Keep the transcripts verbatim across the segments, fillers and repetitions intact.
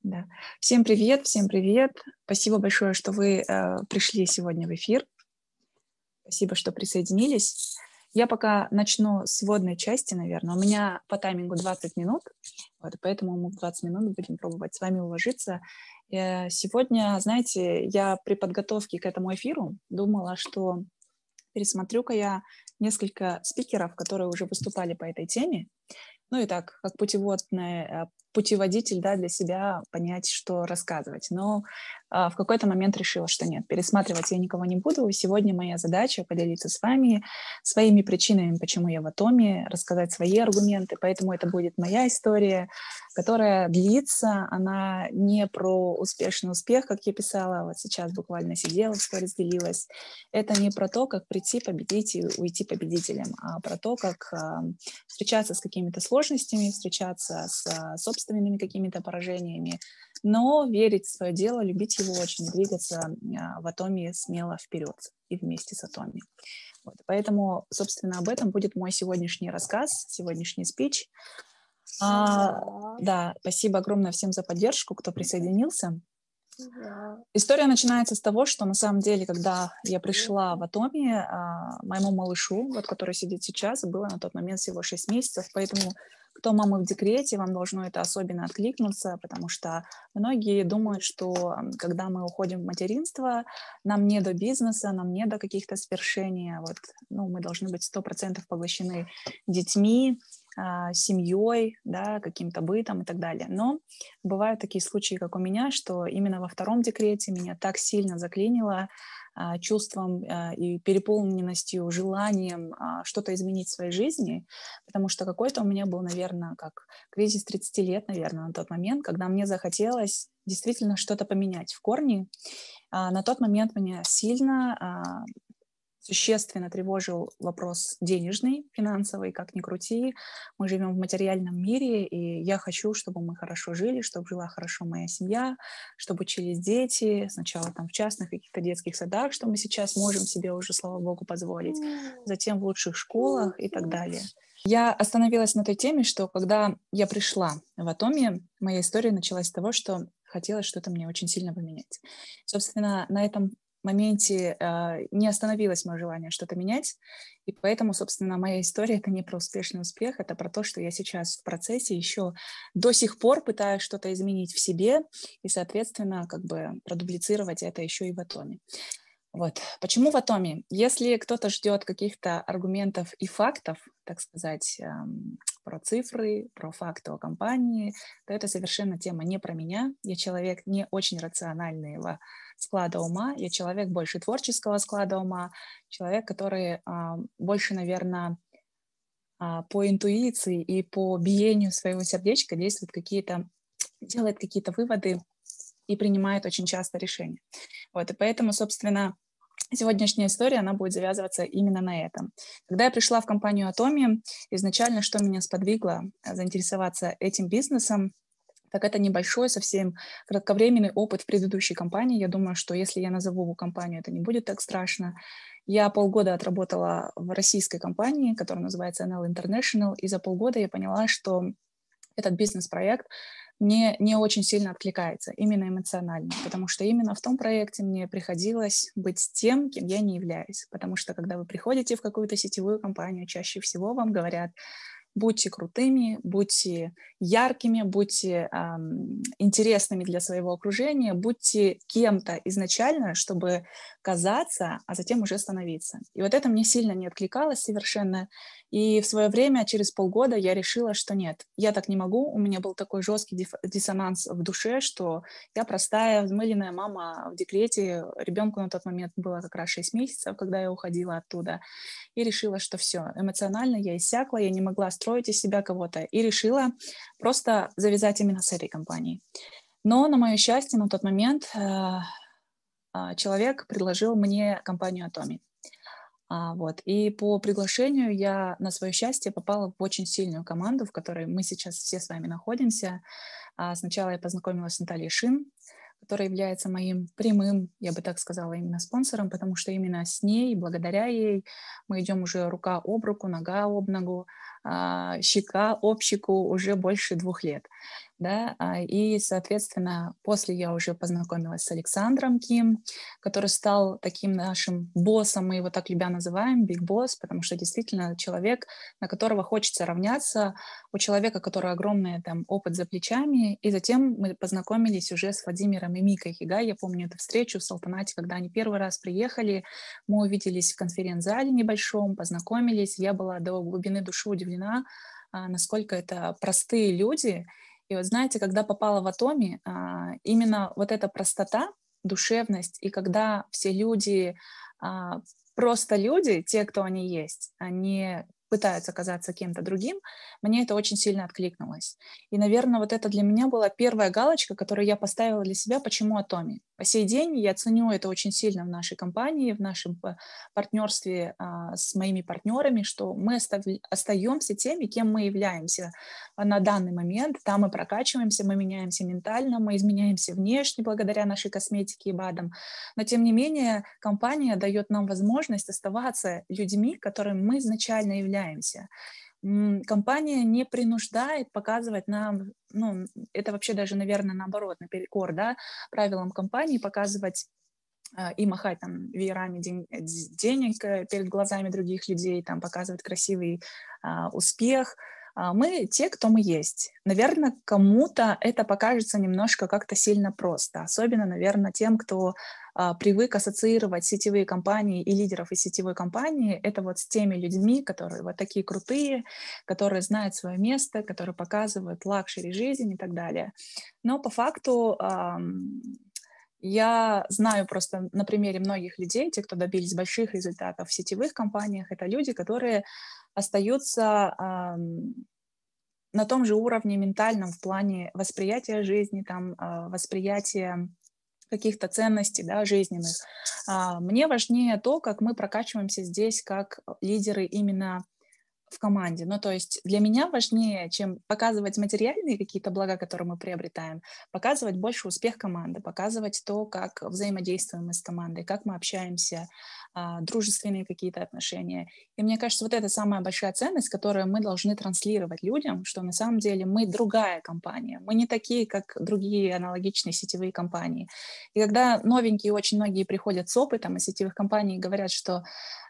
Да. Всем привет, всем привет. Спасибо большое, что вы э, пришли сегодня в эфир. Спасибо, что присоединились. Я пока начну с вводной части, наверное. У меня по таймингу двадцать минут, вот, и поэтому мы в двадцать минут будем пробовать с вами уложиться. Э, Сегодня, знаете, я при подготовке к этому эфиру думала, что пересмотрю-ка я несколько спикеров, которые уже выступали по этой теме. Ну и так, как путеводный, э, путеводитель, да, для себя понять, что рассказывать. Но а, в какой-то момент решила, что нет, пересматривать я никого не буду. Сегодня моя задача поделиться с вами своими причинами, почему я в Атоме, рассказать свои аргументы. Поэтому это будет моя история, которая длится. Она не про успешный успех, как я писала, вот сейчас буквально сидела, в сторис делилась. Это не про то, как прийти, победить и уйти победителем, а про то, как а, встречаться с какими-то сложностями, встречаться с а, собственными какими-то поражениями, но верить в свое дело, любить его очень, двигаться а, в Атоме смело вперед и вместе с Атоми. Вот. Поэтому, собственно, об этом будет мой сегодняшний рассказ, сегодняшний спич. А, да, спасибо огромное всем за поддержку, кто присоединился. Да. История начинается с того, что на самом деле, когда я пришла в Атоме, а, моему малышу, вот, который сидит сейчас, было на тот момент всего шесть месяцев, поэтому кто мама в декрете, вам должно это особенно откликнуться, потому что многие думают, что м, когда мы уходим в материнство, нам не до бизнеса, нам не до каких-то свершений, а вот, ну, мы должны быть сто процентов поглощены детьми, а, семьей, да, каким-то бытом и так далее. Но бывают такие случаи, как у меня, что именно во втором декрете меня так сильно заклинило а, чувством а, и переполненностью, желанием а, что-то изменить в своей жизни, потому что какой-то у меня был, наверное, как кризис тридцати лет, наверное, на тот момент, когда мне захотелось действительно что-то поменять в корне. А, на тот момент меня сильно а, существенно тревожил вопрос денежный, финансовый, как ни крути. Мы живем в материальном мире, и я хочу, чтобы мы хорошо жили, чтобы жила хорошо моя семья, чтобы учились дети, сначала там в частных каких-то детских садах, что мы сейчас можем себе уже, слава богу, позволить, затем в лучших школах и так далее. Я остановилась на той теме, что когда я пришла в Атоме, моя история началась с того, что хотелось что-то мне очень сильно поменять. Собственно, на этом моменте э, не остановилось мое желание что-то менять, и поэтому, собственно, моя история — это не про успешный успех, это про то, что я сейчас в процессе еще до сих пор пытаюсь что-то изменить в себе и, соответственно, как бы продублицировать это еще и в Атоме. Вот. Почему в Атоме? Если кто-то ждет каких-то аргументов и фактов, так сказать, эм, про цифры, про факты о компании, то это совершенно тема не про меня. Я человек не очень рационального склада ума, я человек больше творческого склада ума, человек, который а, больше, наверное, а, по интуиции и по биению своего сердечка действует какие-то, делает какие-то выводы и принимает очень часто решения. Вот, и поэтому, собственно, сегодняшняя история, она будет завязываться именно на этом. Когда я пришла в компанию Atomi, изначально что меня сподвигло э, заинтересоваться этим бизнесом, так это небольшой, совсем кратковременный опыт в предыдущей компании. Я думаю, что если я назову компанию, это не будет так страшно. Я полгода отработала в российской компании, которая называется эн эл International, и за полгода я поняла, что этот бизнес-проект мне не очень сильно откликается, именно эмоционально, потому что именно в том проекте мне приходилось быть тем, кем я не являюсь. Потому что когда вы приходите в какую-то сетевую компанию, чаще всего вам говорят: будьте крутыми, будьте яркими, будьте эм, интересными для своего окружения, будьте кем-то изначально, чтобы казаться, а затем уже становиться. И вот это мне сильно не откликалось совершенно. И в свое время, через полгода, я решила, что нет, я так не могу. У меня был такой жесткий диф- диссонанс в душе, что я простая, взмыленная мама в декрете. Ребенку на тот момент было как раз шесть месяцев, когда я уходила оттуда. И решила, что все, эмоционально я иссякла, я не могла строить из себя кого-то. И решила просто завязать именно с этой компанией. Но, на мое счастье, на тот момент э, а, человек предложил мне компанию Atomi. А, вот. И по приглашению я, на свое счастье, попала в очень сильную команду, в которой мы сейчас все с вами находимся. А, сначала я познакомилась с Натальей Шин, которая является моим прямым, я бы так сказала, именно спонсором, потому что именно с ней, благодаря ей, мы идем уже рука об руку, нога об ногу, а, щека об щеку уже больше двух лет. да, а, и, соответственно, после я уже познакомилась с Александром Ким, который стал таким нашим боссом, мы его так любя называем, Big Boss, потому что действительно человек, на которого хочется равняться, у человека, который огромный там опыт за плечами, и затем мы познакомились уже с Владимиром и Микой Хигай, я помню эту встречу в Салтанате, когда они первый раз приехали, мы увиделись в конференц-зале небольшом, познакомились, я была до глубины души удивлена, а, насколько это простые люди. И вот знаете, когда попала в Атоми, а, именно вот эта простота, душевность, и когда все люди, а, просто люди, те, кто они есть, они пытаются казаться кем-то другим, мне это очень сильно откликнулось. И, наверное, вот это для меня была первая галочка, которую я поставила для себя, почему Атоми. По сей день я ценю это очень сильно в нашей компании, в нашем п- партнерстве а, с моими партнерами, что мы остав- остаемся теми, кем мы являемся а, на данный момент. Там мы прокачиваемся, мы меняемся ментально, мы изменяемся внешне благодаря нашей косметике и БАДам. Но, тем не менее, компания дает нам возможность оставаться людьми, которыми мы изначально являемся. М, Компания не принуждает показывать нам, ну, это вообще даже, наверное, наоборот, наперекор, да, правилам компании показывать а, и махать там веерами ден- э, дз- денег э, перед глазами других людей, там показывать красивый а, успех. А, Мы те, кто мы есть. Наверное, кому-то это покажется немножко как-то сильно просто, особенно, наверное, тем, кто а, привык ассоциировать сетевые компании и лидеров из сетевой компании, это вот с теми людьми, которые вот такие крутые, которые знают свое место, которые показывают лакшери жизнь и так далее. Но по факту ам, я знаю просто на примере многих людей, те, кто добились больших результатов в сетевых компаниях, это люди, которые остаются ам, на том же уровне ментальном в плане восприятия жизни, там, а, восприятия каких-то ценностей, да, жизненных. А, Мне важнее то, как мы прокачиваемся здесь как лидеры именно в команде. Ну, то есть для меня важнее, чем показывать материальные какие-то блага, которые мы приобретаем, показывать больше успех команды, показывать то, как взаимодействуем мы с командой, как мы общаемся, а, дружественные какие-то отношения. И мне кажется, вот это самая большая ценность, которую мы должны транслировать людям, что на самом деле мы другая компания, мы не такие, как другие аналогичные сетевые компании. И когда новенькие очень многие приходят с опытом из сетевых компаний и говорят, что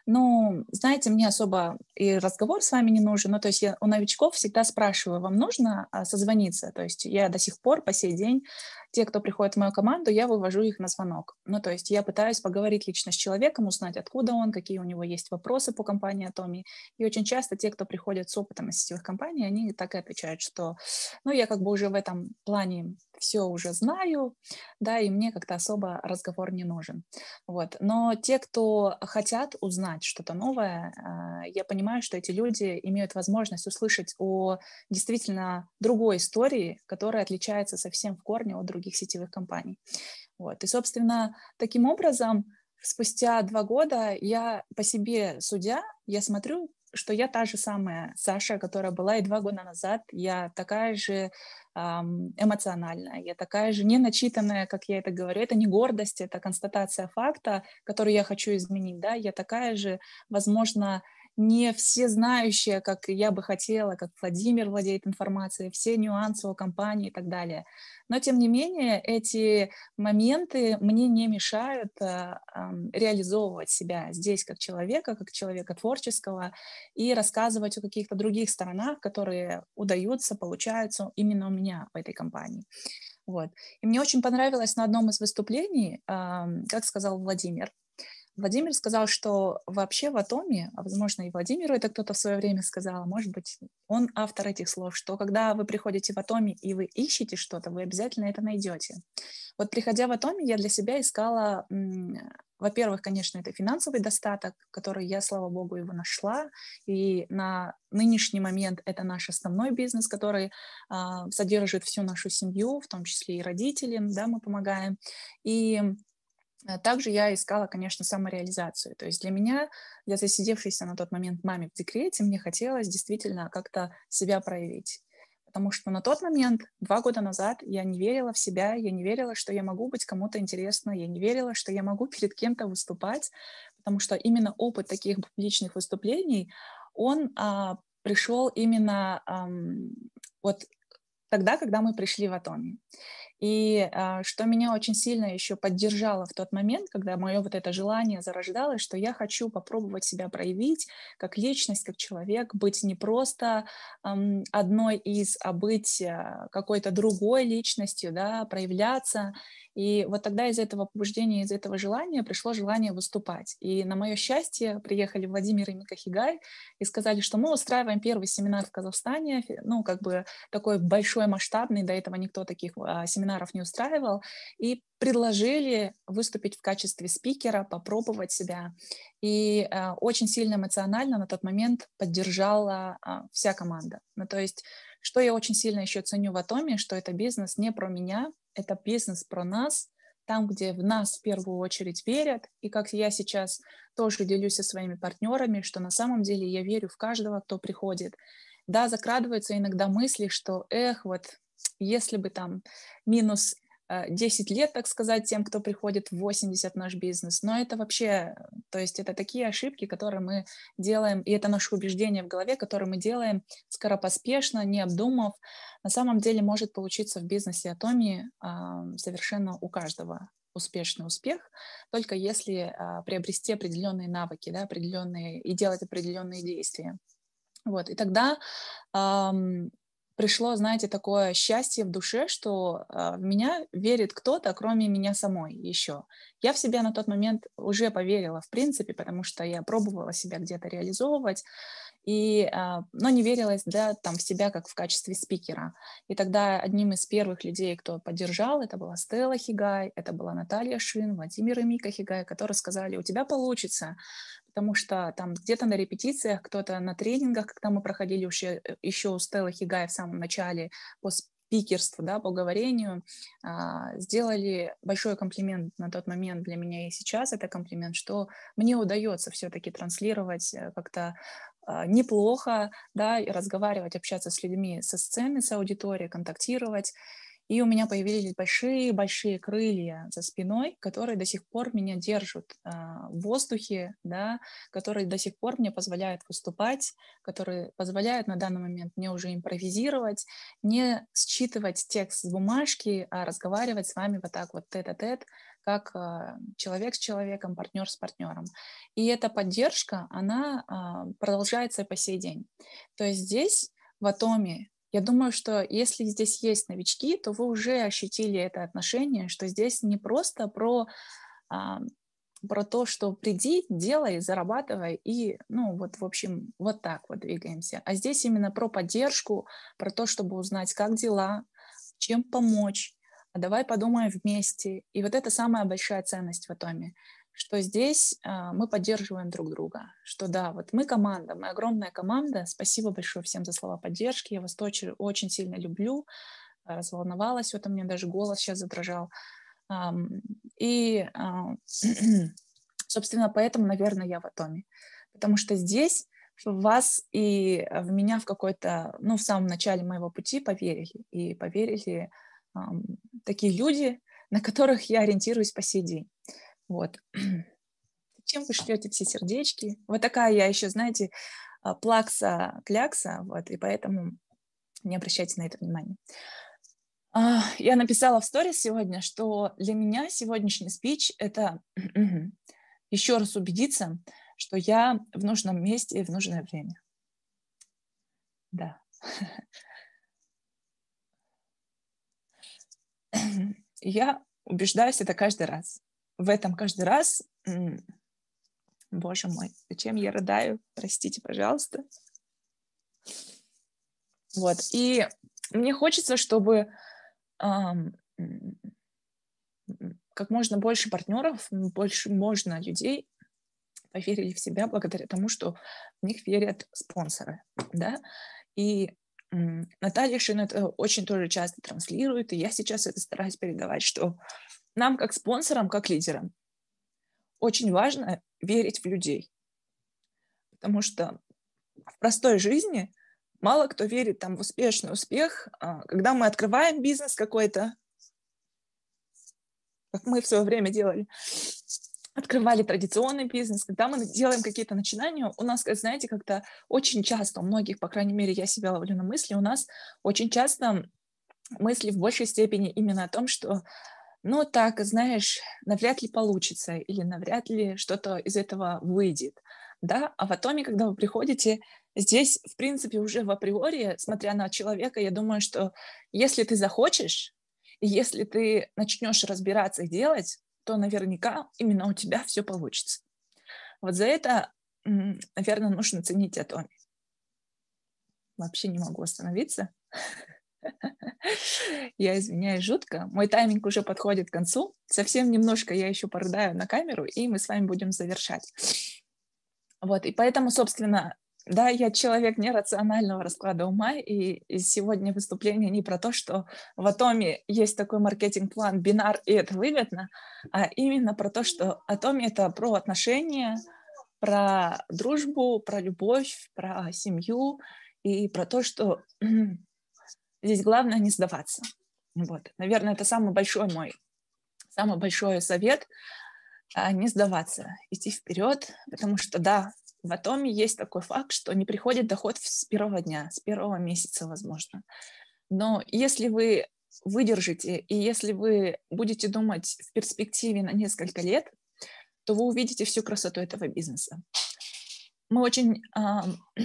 ну, знаете, мне особо и разговор с вами не нужен. Ну, то есть я у новичков всегда спрашиваю, вам нужно а, созвониться? То есть я до сих пор, по сей день, те, кто приходит в мою команду, я вывожу их на звонок. Ну, то есть я пытаюсь поговорить лично с человеком, узнать, откуда он, какие у него есть вопросы по компании Atomi. И очень часто те, кто приходят с опытом из сетевых компаний, они так и отвечают, что, ну, я как бы уже в этом плане все уже знаю, да, и мне как-то особо разговор не нужен. Вот. Но те, кто хотят узнать что-то новое, а, я понимаю, что эти люди имеют возможность услышать о действительно другой истории, которая отличается совсем в корне от других сетевых компаний. Вот. И, собственно, таким образом, спустя два года я по себе судя, я смотрю, что я та же самая Саша, которая была и два года назад. Я такая же ам, эмоциональная, я такая же неначитанная, как я это говорю. Это не гордость, это констатация факта, который я хочу изменить. Да? Я такая же, возможно, не всезнающая, как я бы хотела, как Владимир владеет информацией, все нюансы о компании и так далее. Но, тем не менее, эти моменты мне не мешают а, ам, реализовывать себя здесь как человека, как человека творческого, и рассказывать о каких-то других сторонах, которые удаются, получаются именно у меня в этой компании. Вот. И мне очень понравилось на одном из выступлений, ам, как сказал Владимир, Владимир сказал, что вообще в Атоме, а возможно и Владимиру это кто-то в свое время сказал, а может быть он автор этих слов, что когда вы приходите в Атоме и вы ищете что-то, вы обязательно это найдете. Вот приходя в Атоме, я для себя искала, м, во-первых, конечно, это финансовый достаток, который я, слава богу, его нашла, и на нынешний момент это наш основной бизнес, который а, содержит всю нашу семью, в том числе и родителям, да, мы помогаем. И а также я искала, конечно, самореализацию. То есть для меня, для засидевшейся на тот момент маме в декрете, мне хотелось действительно как-то себя проявить. Потому что на тот момент, два года назад, я не верила в себя, я не верила, что я могу быть кому-то интересной, я не верила, что я могу перед кем-то выступать, потому что именно опыт таких публичных выступлений, он а, пришел именно ам, вот тогда, когда мы пришли в Atomy. И а, что меня очень сильно еще поддержало в тот момент, когда мое вот это желание зарождалось, что я хочу попробовать себя проявить как личность, как человек, быть не просто ам, одной из, а быть а, какой-то другой личностью, да, проявляться. И вот тогда из этого побуждения, из этого желания пришло желание выступать. И на мое счастье приехали Владимир и Мика Хигай и сказали, что мы устраиваем первый семинар в Казахстане, фи- ну, как бы такой большой, масштабный, до этого никто таких а, семинаров не устраивал, и предложили выступить в качестве спикера, попробовать себя. И а, очень сильно эмоционально на тот момент поддержала а, вся команда. Ну, то есть, что я очень сильно еще ценю в Atomy, что это бизнес не про меня, это бизнес про нас, там, где в нас в первую очередь верят, и как я сейчас тоже делюсь со своими партнерами, что на самом деле я верю в каждого, кто приходит. Да, закрадываются иногда мысли, что, эх, вот если бы там минус э, десять лет, так сказать, тем, кто приходит в восемьдесят в наш бизнес, но это вообще, то есть это такие ошибки, которые мы делаем, и это наше убеждение в голове, которые мы делаем скоропоспешно, не обдумав. На самом деле может получиться в бизнесе Atomy а, совершенно у каждого успешный успех, только если а, приобрести определенные навыки, да, определенные, и делать определенные действия. Вот, и тогда ам, пришло, знаете, такое счастье в душе, что а, в меня верит кто-то, кроме меня самой еще. Я в себя на тот момент уже поверила, в принципе, потому что я пробовала себя где-то реализовывать, и, а, но не верилась, да, там, в себя как в качестве спикера. И тогда одним из первых людей, кто поддержал, это была Стелла Хигай, это была Наталья Шин, Владимир и Мика Хигай, которые сказали, у тебя получится, потому что там где-то на репетициях, кто-то на тренингах, когда мы проходили еще, еще у Стеллы Хигай в самом начале по спикерству, да, по говорению, а, сделали большой комплимент на тот момент для меня и сейчас это комплимент, что мне удается все-таки транслировать э, как-то а, неплохо, да, и разговаривать, общаться с людьми со сцены, с аудиторией, контактировать. И у меня появились большие-большие крылья за спиной, которые до сих пор меня держат а, в воздухе, да, которые до сих пор мне позволяют выступать, которые позволяют на данный момент мне уже импровизировать, не считывать текст с бумажки, а разговаривать с вами вот так вот тет-а-тет, как а, человек с человеком, партнер с партнером. И эта поддержка, она а, продолжается и по сей день. То есть здесь, в Atomy, я думаю, что если здесь есть новички, то вы уже ощутили это отношение, что здесь не просто про, а, про то, что приди, делай, зарабатывай и, ну, вот, в общем, вот так вот двигаемся. А здесь именно про поддержку, про то, чтобы узнать, как дела, чем помочь, а давай подумаем вместе. И вот это самая большая ценность в Atomy, что здесь а, мы поддерживаем друг друга, что да, вот мы команда, мы огромная команда. Спасибо большое всем за слова поддержки, я вас очень, очень сильно люблю, а, разволновалась, вот у меня даже голос сейчас задрожал. Ам, и, а, собственно, поэтому, наверное, я в Atomy, потому что здесь в вас и в меня в какой-то, ну, в самом начале моего пути поверили, и поверили ам, такие люди, на которых я ориентируюсь по сей день. Вот. Чем вы шлете все сердечки? Вот такая я еще, знаете, а, плакса-клякса, вот, и поэтому не обращайте на это внимания. А, Я написала в сторис сегодня, что для меня сегодняшний спич — это еще раз убедиться, что я в нужном месте и в нужное время. Да. Я убеждаюсь это каждый раз. В этом каждый раз... м, Боже мой, зачем я рыдаю? Простите, пожалуйста. Вот. И мне хочется, чтобы ам, м, м, как можно больше партнеров, м, больше можно людей поверили в себя благодаря тому, что в них верят спонсоры, да. И м, Наталья Шин это очень тоже часто транслирует, и я сейчас это стараюсь передавать, что нам, как спонсорам, как лидерам, очень важно верить в людей, потому что в простой жизни мало кто верит там в успешный успех. А, Когда мы открываем бизнес какой-то, как мы в свое время делали, открывали традиционный бизнес, когда мы делаем какие-то начинания, у нас, знаете, как-то очень часто, у многих, по крайней мере, я себя ловлю на мысли, у нас очень часто мысли в большей степени именно о том, что, ну так, знаешь, навряд ли получится или навряд ли что-то из этого выйдет, да. А в Атоме, когда вы приходите, здесь, в принципе, уже в априори, смотря на человека, я думаю, что если ты захочешь, и если ты начнешь разбираться и делать, то наверняка именно у тебя все получится. Вот за это, наверное, нужно ценить Атоми. Вообще не могу остановиться. Я извиняюсь жутко. Мой тайминг уже подходит к концу. Совсем немножко я еще порыдаю на камеру, и мы с вами будем завершать. Вот, и поэтому, собственно, да, я человек нерационального расклада ума, и, и сегодня выступление не про то, что в Атоме есть такой маркетинг-план бинар, и это выгодно, а именно про то, что Атоме — это про отношения, про дружбу, про любовь, про семью и про то, что здесь главное не сдаваться. Вот. Наверное, это самый большой мой, самый большой совет а, — не сдаваться, идти вперед, потому что, да, в Атоме есть такой факт, что не приходит доход с первого дня, с первого месяца, возможно. Но если вы выдержите, и если вы будете думать в перспективе на несколько лет, то вы увидите всю красоту этого бизнеса. Мы очень а,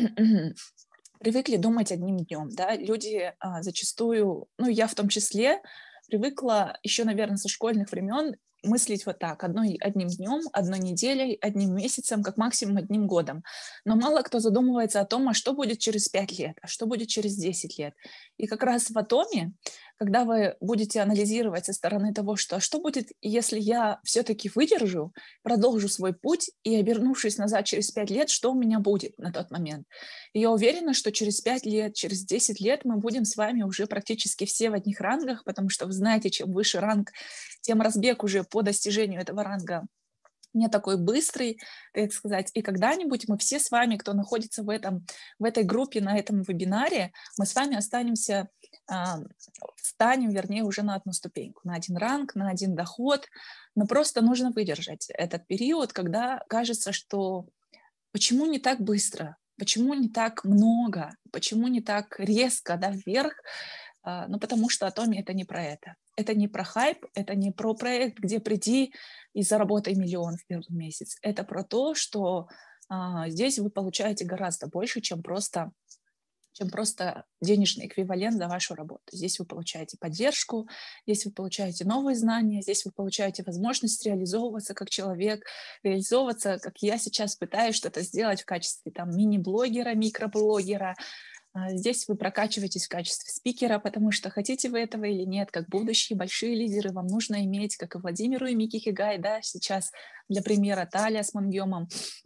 привыкли думать одним днем, да, люди а, зачастую, ну, я в том числе, привыкла еще, наверное, со школьных времен мыслить вот так: одной, одним днем, одной неделей, одним месяцем, как максимум одним годом. Но мало кто задумывается о том, а что будет через пять лет, а что будет через десять лет. И как раз в Атоме, когда вы будете анализировать со стороны того, что а что будет, если я все-таки выдержу, продолжу свой путь и, обернувшись назад через пять лет, что у меня будет на тот момент. И я уверена, что через пять лет, через десять лет мы будем с вами уже практически все в одних рангах, потому что вы знаете, чем выше ранг, тем разбег уже по достижению этого ранга не такой быстрый, так сказать. И когда-нибудь мы все с вами, кто находится в, этом, в этой группе, на этом вебинаре, мы с вами останемся, а, встанем, вернее, уже на одну ступеньку, на один ранг, на один доход. Но просто нужно выдержать этот период, когда кажется, что почему не так быстро, почему не так много, почему не так резко, да, вверх. А, ну, потому что Атоми — это не про это. Это не про хайп, это не про проект, где приди и заработай миллион в первый месяц. Это про то, что а, здесь вы получаете гораздо больше, чем просто, чем просто денежный эквивалент за вашу работу. Здесь вы получаете поддержку, здесь вы получаете новые знания, здесь вы получаете возможность реализовываться как человек, реализовываться, как я сейчас пытаюсь что-то сделать в качестве там мини-блогера, микроблогера. А, Здесь вы прокачиваетесь в качестве спикера, потому что хотите вы этого или нет, как будущие большие лидеры, вам нужно иметь, как и Владимиру и Мики Хигай, да, сейчас для примера Талия с Мангемом,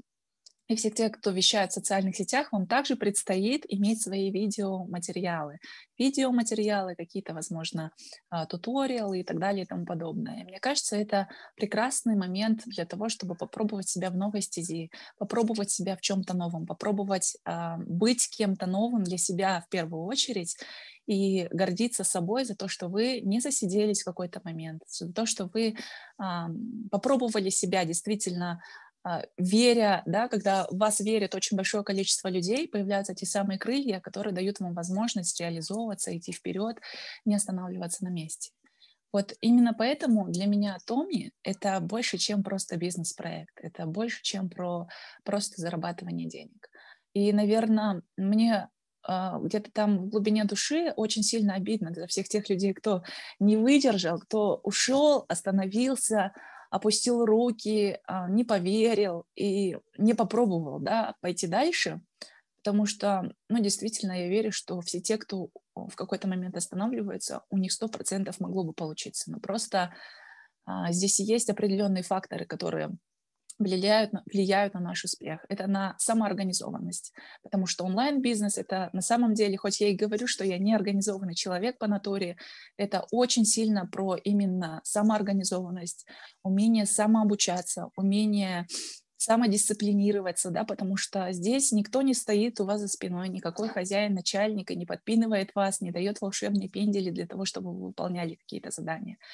и все те, кто вещает в социальных сетях, вам также предстоит иметь свои видеоматериалы. Видеоматериалы, какие-то, возможно, а, туториалы и так далее и тому подобное. Мне кажется, это прекрасный момент для того, чтобы попробовать себя в новой стези, попробовать себя в чем-то новом, попробовать а, быть кем-то новым для себя в первую очередь и гордиться собой за то, что вы не засиделись в какой-то момент, за то, что вы а, попробовали себя действительно, а, веря, да, когда в вас верит очень большое количество людей, появляются те самые крылья, которые дают вам возможность реализовываться, идти вперед, не останавливаться на месте. Вот именно поэтому для меня Томи — это больше, чем просто бизнес-проект, это больше, чем про просто зарабатывание денег. И, наверное, мне а, где-то там в глубине души очень сильно обидно за всех тех людей, кто не выдержал, кто ушел, остановился, опустил руки, а, не поверил и не попробовал, да, пойти дальше, потому что, ну, действительно, я верю, что все те, кто в какой-то момент останавливается, у них сто процентов могло бы получиться. Но просто а, здесь есть определенные факторы, которые влияют, на- влияют на наш успех. Это на самоорганизованность, потому что онлайн-бизнес — это на самом деле, хоть я и говорю, что я не организованный человек по натуре, это очень сильно про именно самоорганизованность, умение самообучаться, умение самодисциплинироваться, да, потому что здесь никто не стоит у вас за спиной, никакой хозяин, начальник и не подпинывает вас, не дает волшебные пендели для того, чтобы вы выполняли какие-то задания.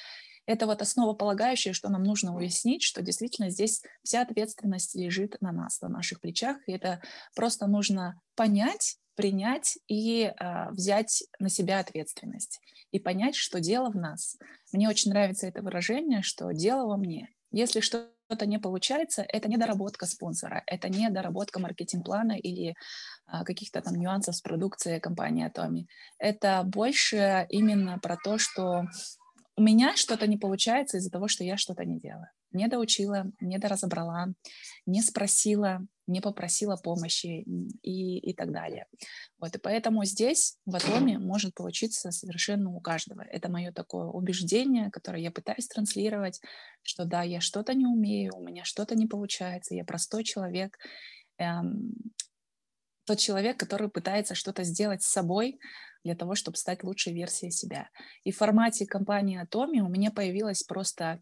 Это вот основополагающее, что нам нужно уяснить, что действительно здесь вся ответственность лежит на нас, на наших плечах. И это просто нужно понять, принять и а, взять на себя ответственность. И понять, что дело в нас. Мне очень нравится это выражение, что дело во мне. Если что-то не получается, это не доработка спонсора, это не доработка маркетинг-плана или а, каких-то там нюансов с продукцией компании Atomy. Это больше именно про то, что у меня что-то не получается из-за того, что я что-то не делаю. Не доучила, не доразобрала, не спросила, не попросила помощи м, и, и так далее. Вот, и поэтому здесь, в Атоме, может получиться совершенно у каждого. Это мое такое убеждение, которое я пытаюсь транслировать, что да, я что-то не умею, у меня что-то не получается, я простой человек, эм, тот человек, который пытается что-то сделать с собой для того, чтобы стать лучшей версией себя. И в формате компании Atomy у меня появилась просто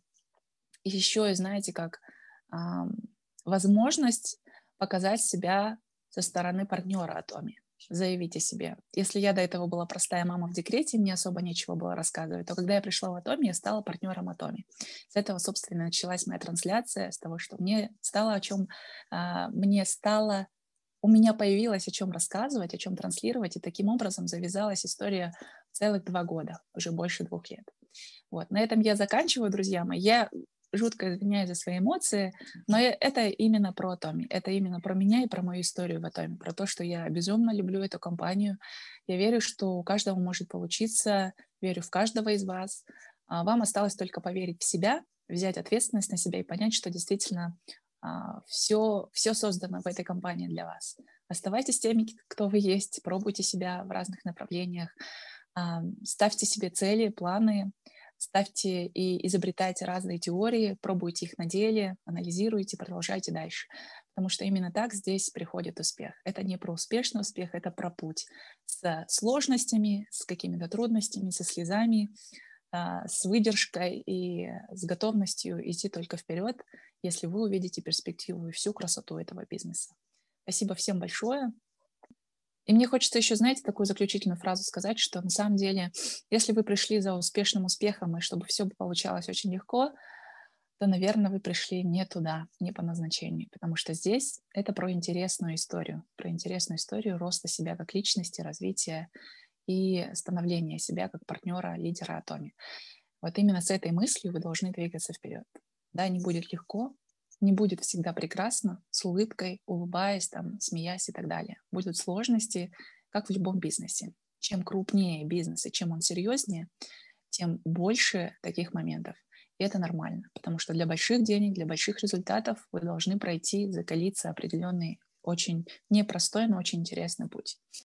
еще и, знаете, как ам, возможность показать себя со стороны партнера Atomy, заявить о себе. Если я до этого была простая мама в декрете, мне особо нечего было рассказывать, то когда я пришла в Atomy, я стала партнером Atomy. С этого, собственно, началась моя трансляция, с того, что мне стало о чем, а, мне стало у меня появилось о чем рассказывать, о чем транслировать, и таким образом завязалась история целых два года, уже больше двух лет. Вот. На этом я заканчиваю, друзья мои. Я жутко извиняюсь за свои эмоции, но э- это именно про Atomy, это именно про меня и про мою историю в Atomy, про то, что я безумно люблю эту компанию. Я верю, что у каждого может получиться, верю в каждого из вас. А вам осталось только поверить в себя, взять ответственность на себя и понять, что действительно все, все создано в этой компании для вас. Оставайтесь теми, кто вы есть, пробуйте себя в разных направлениях, а, ставьте себе цели, планы, ставьте и изобретайте разные теории, пробуйте их на деле, анализируйте, продолжайте дальше. Потому что именно так здесь приходит успех. Это не про успешный успех, это про путь с сложностями, с какими-то трудностями, со слезами, а, с выдержкой и с готовностью идти только вперед, если вы увидите перспективу и всю красоту этого бизнеса. Спасибо всем большое. И мне хочется еще, знаете, такую заключительную фразу сказать, что на самом деле, если вы пришли за успешным успехом, и чтобы все получалось очень легко, то, наверное, вы пришли не туда, не по назначению, потому что здесь это про интересную историю, про интересную историю роста себя как личности, развития и становления себя как партнера, лидера Atomy. Вот именно с этой мыслью вы должны двигаться вперед. Да, не будет легко, не будет всегда прекрасно, с улыбкой, улыбаясь, там, смеясь и так далее. Будут сложности, как в любом бизнесе. Чем крупнее бизнес и чем он серьезнее, тем больше таких моментов. И это нормально, потому что для больших денег, для больших результатов вы должны пройти, закалиться определенный, очень непростой, но очень интересный путь.